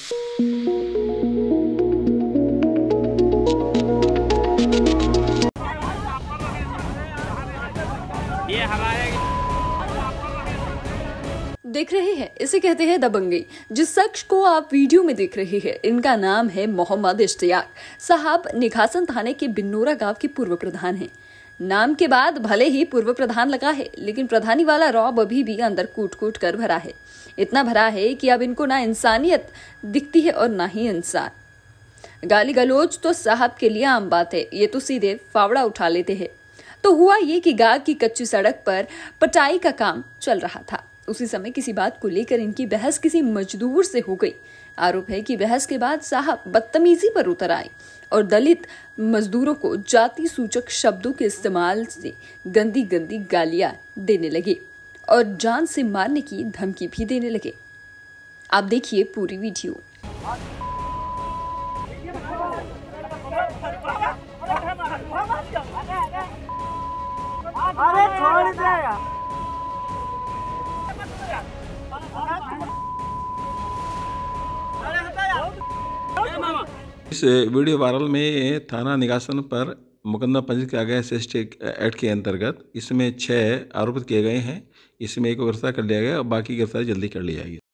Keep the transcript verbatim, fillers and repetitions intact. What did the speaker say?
ये हमारे देख रहे हैं, इसे कहते हैं दबंगई। जिस शख्स को आप वीडियो में देख रहे हैं, इनका नाम है मोहम्मद इश्तियाक साहब। निघासन थाने के बिन्नोरा गांव के पूर्व प्रधान हैं। नाम के बाद भले ही पूर्व प्रधान लगा है, लेकिन प्रधानी वाला रौब अभी भी अंदर कूट कूट कर भरा है। इतना भरा है कि अब इनको ना इंसानियत दिखती है और ना ही इंसान। गाली गलोच तो साहब के लिए आम बात है, ये तो सीधे फावड़ा उठा लेते हैं। तो हुआ ये कि गांव की कच्ची सड़क पर पटाई का काम चल रहा था। उसी समय किसी बात को लेकर इनकी बहस किसी मजदूर से हो गई। आरोप है कि बहस के बाद साहब बदतमीजी पर उतर आए और दलित मजदूरों को जाति सूचक शब्दों के इस्तेमाल से गंदी गंदी गालियां देने लगे और जान से मारने की धमकी भी देने लगे। आप देखिए पूरी वीडियो। अरे छोड़ दे यार। इस वीडियो वायरल में थाना निघासन पर मुकदमा पंजीकृत किया गया एस टी एक्ट के अंतर्गत। इसमें छः आरोपित किए गए हैं। इसमें एक को गिरफ्तार कर लिया गया और बाकी गिरफ्तारी जल्दी कर ली जाएगी।